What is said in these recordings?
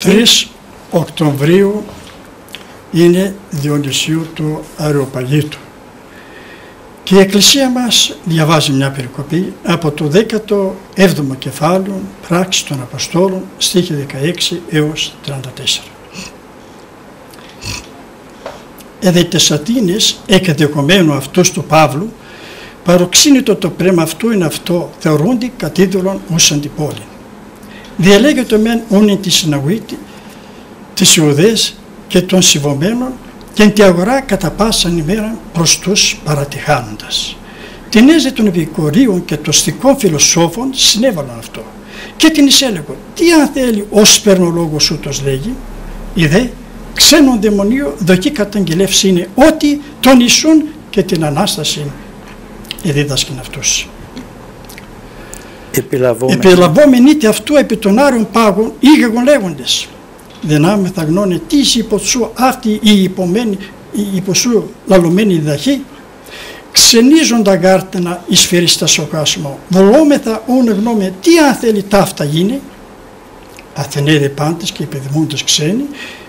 3 Οκτωβρίου είναι Διονυσίου του Αεροπαγήτου. Και η Εκκλησία μας διαβάζει μια περικοπή από το 17ο κεφάλαιο Πράξεις των Αποστόλων, στίχη 16 έως 34. Εδε τεσσατίνες εκδεχομένου αυτούς του Παύλου, παροξύνητο το πρέμα αυτού είναι αυτό, θεωρούντι κατήδωλον ως αντιπόλη. Διαλέγεται μεν ούνε τη συναγωγή της Ιουδαίας και των συμβωμένων και εν τη αγορά κατά πάσαν ημέρα προς τους παρατυχάνοντας. Την έζε των επικορίων και των στικών φιλοσόφων συνέβαλαν αυτό. Και την εισέλεγον, τι αν θέλει ο σπερνολόγος ούτως λέγει, η δε ξένον δαιμονίο δοκί καταγγελεύση είναι ότι τον Ιησούν και την Ανάσταση εδίδασκεν αυτούς. Επιλαβόμενοι αυτού επί των άρων πάγων ήγεγον λέγοντες, δεν θα γνώνε τι υποσού αυτή η υποσού λαλωμένη διδαχή, ξενίζοντα γάρτενα εις φερίστα σοκάσμο, βολόμεθα ούν γνώμε τι αν θέλει ταύτα γίνει, Αθενέδε πάντες και επιδημούντες ξένοι,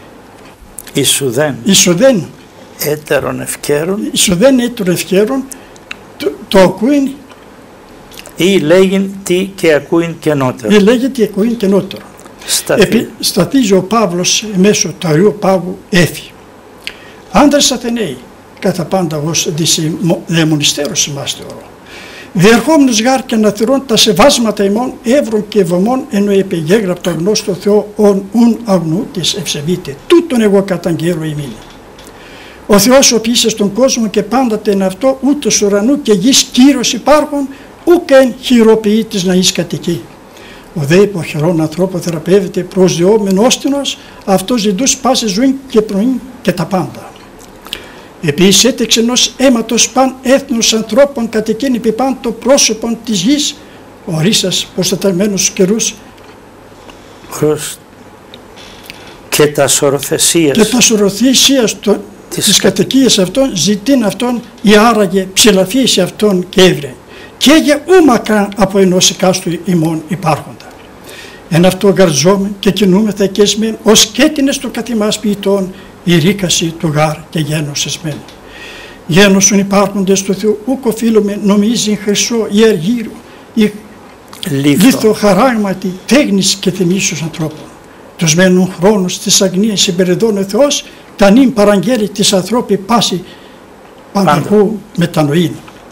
Ισουδέν έτερων ευκαίρων, το ακούειν ή λέγειν τι και ακούειν καινότερο. Σταθίζει ο Παύλος μέσω του Αγίου Πάγου έφη. Άντρες Αθεναίοι, κατά πάντα ως δαιμονιστέρος ημάς θεωρώ. Διερχόμενος γάρ και αναθυρών τα σεβάσματα ημών εύρων και ευωμών ενώ επεγέγραπτο γνώστο Θεό ουν αγνού της ευσεβήτε. Τούτον εγώ καταγγέλω ημίν. Ο Θεός ο οποίος στον κόσμο και πάντοτε είναι αυτό, ούτως ουρανού και γης Κύρος υπάρχων, ούκ εν χειροποιήτης να εις κατοικεί. Ο δε υποχερών ανθρώπων θεραπεύεται προσδιόμενο όστινος, αυτός ζητούς πάση ζωή και πρωί και τα πάντα. Επίσης έτεξε ενός αίματος παν έθνους ανθρώπων κατ' εκείνη πιπάν το πρόσωπον της γης, ορίσας προστατευμένους καιρούς και τα σωροθεσίας της κατοικίας αυτών ζητήν αυτών ή άραγε ψηλαφίεση αυτών και έβρε και για ούμακραν από ενός εκάστου ημών υπάρχοντα. Εν αυτό γαρζόμεν και κινούμεθα και εσμέν ως κέτινες του καθημάς ποιητών η ρίκαση του γάρ και γένος εσμέν. Γένωσον υπάρχοντες του Θεού ούκ οφείλουμε νομίζει χρυσό ή αργύρο ή λίθο χαράγματι τέγνης και θυμίσιος ανθρώπων. Τους μένουν χρόνους της αγνίας συμπεριδών ο Θεός τα νυν παραγγέλει της ανθρώπη πάση πανταχού μετανοήν.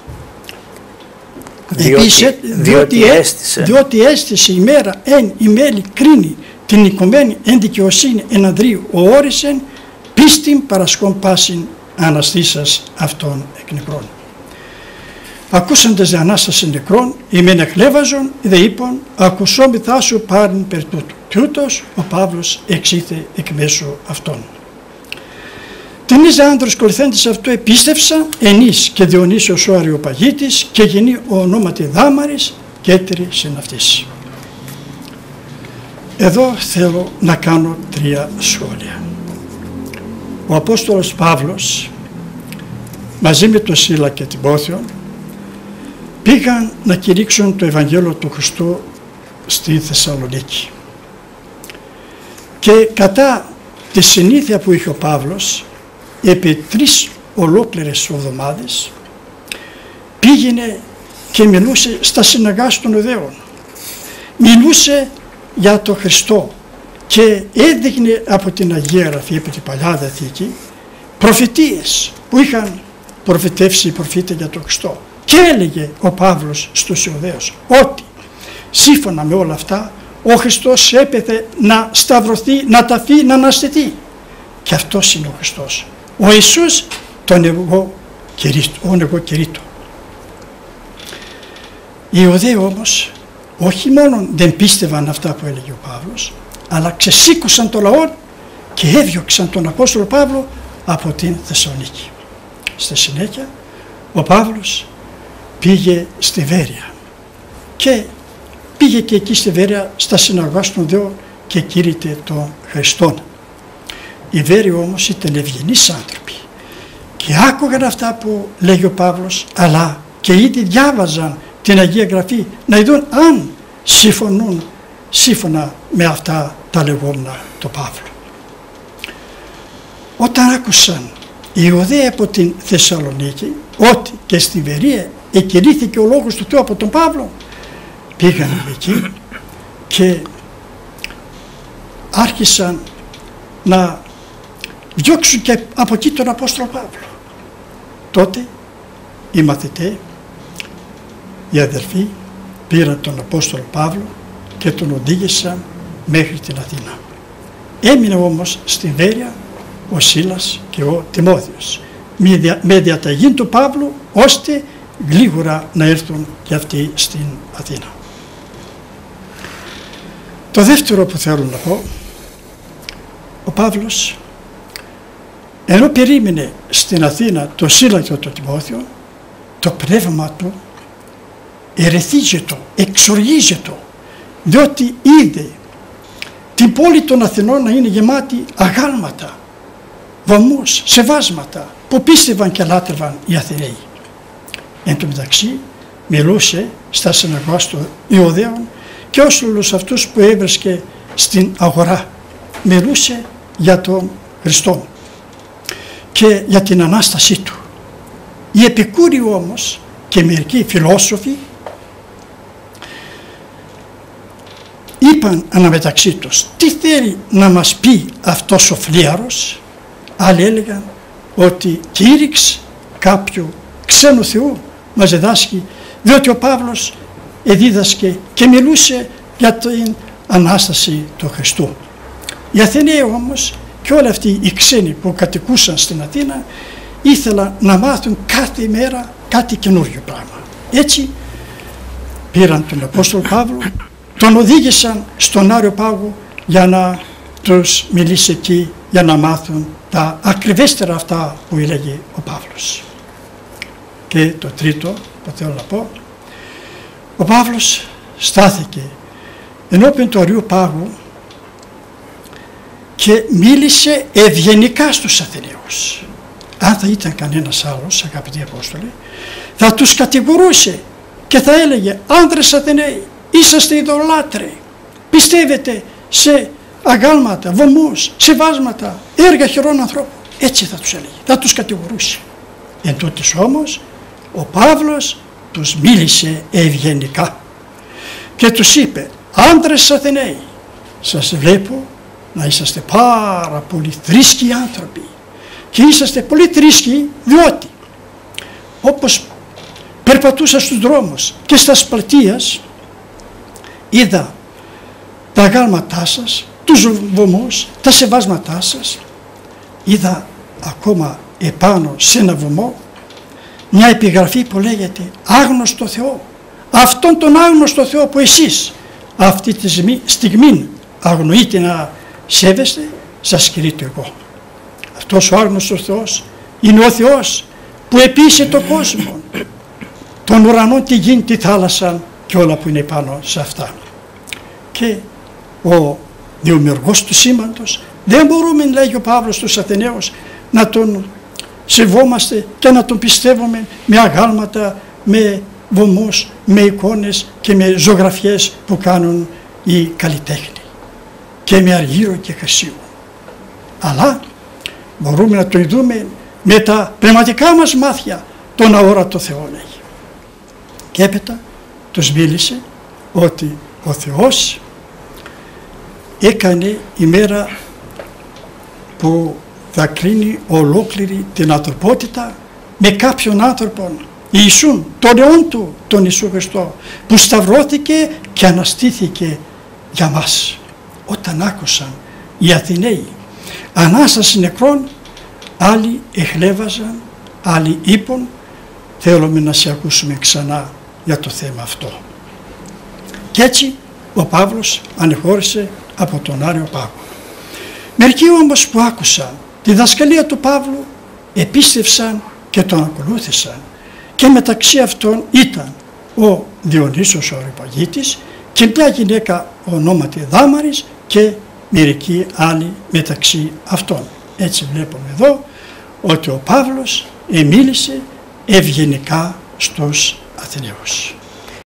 Διότι έστησε η μέρα εν η μέλη κρίνει την οικομένη εν δικαιοσύνη εν Ανδρίου ο όρισεν πίστην παρασκόν πάσιν αναστήσας αυτών εκ νεκρών. Ακούσαντες δε Ανάσταση νεκρών ημεν εκλέβαζον δε είπον ακουσόμηθά σου πάριν περ τούτου. Και ούτως ο Παύλος εξήθε εκ μέσω αυτών. Την εις άνδρος κολυθέντης αυτού επίστευσα ενής και Διονύσιος ο Αριοπαγίτης και γεννή ο ονόματι Δάμαρης και έτερη συναυτής. Εδώ θέλω να κάνω 3 σχόλια. Ο Απόστολος Παύλος μαζί με τον Σίλα και την Πόθιον πήγαν να κηρύξουν το Ευαγγέλιο του Χριστού στη Θεσσαλονίκη. Και κατά τη συνήθεια που είχε ο Παύλος, επί 3 ολόκληρες εβδομάδες πήγαινε και μιλούσε στα συναγάς των Ιδαίων. Μιλούσε για τον Χριστό και έδειχνε από την Αγία Γραφή, από την Παλιά Διαθήκη, προφητείες που είχαν προφητεύσει οι προφήτες για τον Χριστό. Και έλεγε ο Παύλος στους Ιουδαίους ότι σύμφωνα με όλα αυτά ο Χριστός έπεθε να σταυρωθεί, να ταφεί, να αναστηθεί. Και αυτός είναι ο Χριστός. Ο Ιησούς τον εγώ κηρύττω. Οι Ιουδαίοι όμως όχι μόνο δεν πίστευαν αυτά που έλεγε ο Παύλος, αλλά ξεσήκωσαν το λαό και έδιωξαν τον Απόστολο Παύλο από την Θεσσαλονίκη. Στη συνέχεια ο Παύλος πήγε στη Βέρεια και πήγε και εκεί στη Βέρεια στα συναγωγάς των Θεών και κήρυτε τον Χριστόν. Οι Βέρειοι όμως ήταν ευγενείς άνθρωποι και άκουγαν αυτά που λέγει ο Παύλος, αλλά και ήδη διάβαζαν την Αγία Γραφή να δουν αν συμφωνούν σύμφωνα με αυτά τα λεγόμενα το Παύλο. Όταν άκουσαν οι Ιουδαίοι από την Θεσσαλονίκη ότι και στη Βερία εκηρύχθηκε ο λόγος του Θεού από τον Παύλο, πήγαν εκεί και άρχισαν να διώξουν και από εκεί τον Απόστολο Παύλο. Τότε οι μαθητές, οι αδελφοί, πήραν τον Απόστολο Παύλο και τον οδήγησαν μέχρι την Αθήνα. Έμεινε όμως στην Βέρεια ο Σίλας και ο Τιμόθεος με διαταγή του Παύλου, ώστε γλίγορα να έρθουν και αυτοί στην Αθήνα. Το δεύτερο που θέλω να πω, ο Παύλος ενώ περίμενε στην Αθήνα το Σίλα και το Τιμόθεο, το πνεύμα του ερεθίζεται, εξοργίζεται, διότι είδε την πόλη των Αθηνών να είναι γεμάτη αγάλματα, βωμούς, σεβάσματα που πίστευαν και λάτρευαν οι Αθηναίοι. Εν τω μεταξύ μιλούσε στα συναγωγά των Ιουδαίων και όλους αυτούς που έβρισκε στην αγορά. Μιλούσε για τον Χριστό και για την Ανάστασή του. Οι Επικούριοι όμως και μερικοί φιλόσοφοι είπαν αναμεταξύ τους, τι θέλει να μας πει αυτός ο φλίαρος. Άλλοι έλεγαν ότι κήρυξε κάποιου ξένου θεού μας διδάσκει, διότι ο Παύλος εδίδασκε και μιλούσε για την Ανάσταση του Χριστού. Οι Αθηναίοι όμως και όλοι αυτοί οι ξένοι που κατοικούσαν στην Αθήνα ήθελαν να μάθουν κάθε μέρα κάτι καινούριο πράγμα. Έτσι πήραν τον Απόστολο Παύλο, τον οδήγησαν στον Άριο Πάγο για να τους μιλήσει εκεί, για να μάθουν τα ακριβέστερα αυτά που έλεγε ο Παύλος. Και το τρίτο που θέλω να πω, ο Παύλος στάθηκε ενώπιον του Αρίου Πάγου και μίλησε ευγενικά στους Αθηναίους. Αν θα ήταν κανένας άλλος, αγαπητοί Απόστολοι, θα τους κατηγορούσε και θα έλεγε, άνδρες Αθηναίοι, είσαστε ειδωλάτροι, πιστεύετε σε αγάλματα, βωμούς, σεβάσματα, έργα χειρών ανθρώπων. Έτσι θα τους έλεγε, θα τους κατηγορούσε. Εν τούτης όμως ο Παύλος τους μίλησε ευγενικά και τους είπε, άνδρες Αθηναίοι, σας βλέπω να είσαστε πάρα πολύ θρήσκοι άνθρωποι και είσαστε πολύ θρήσκοι, διότι όπως περπατούσα στους δρόμους και στα πλατείες είδα τα αγάλματά σας, τους βωμούς, τα σεβάσματά σας, είδα ακόμα επάνω σε ένα βωμό μια επιγραφή που λέγεται άγνωστο Θεό. Αυτόν τον άγνωστο Θεό που εσείς αυτή τη στιγμή αγνοείτε να σέβεστε, σας κηρύττω εγώ. Αυτός ο άγνωστος Θεός είναι ο Θεός που επίησε τον κόσμο, τον ουρανό, τη γη, τη θάλασσα και όλα που είναι πάνω σε αυτά. Και ο δημιουργός του σήμαντος, δεν μπορούμε, λέγει ο Παύλος στους Αθηναίους, να τον σεβόμαστε και να τον πιστεύουμε με αγάλματα, με βωμούς, με εικόνες και με ζωγραφιές που κάνουν οι καλλιτέχνοι και με αργύρο και χρυσίο. Αλλά μπορούμε να τον δούμε με τα πνευματικά μας μάτια τον αόρατο Θεό, λέγει. Και έπειτα τους μίλησε ότι ο Θεός έκανε η μέρα που θα κρίνει ολόκληρη την ανθρωπότητα με κάποιον άνθρωπο, Ιησούν, τον Υιόν του, τον Ιησού Χριστό, που σταυρώθηκε και αναστήθηκε για μας. Όταν άκουσαν οι Αθηναίοι Ανάσταση νεκρών, άλλοι εχλέβαζαν, άλλοι είπαν, θέλουμε να σε ακούσουμε ξανά για το θέμα αυτό. Και έτσι ο Παύλος ανεχώρησε από τον Άριο Πάγο. Μερικοί όμως που άκουσαν τη διδασκαλία του Παύλου επίστευσαν και τον ακολούθησαν, και μεταξύ αυτών ήταν ο Διονύσιος ο Αριοπαγίτης και μια γυναίκα ονόματι Δάμαρης και μερικοί άλλοι μεταξύ αυτών. Έτσι βλέπουμε εδώ ότι ο Παύλος μίλησε ευγενικά στους Αθηναίους.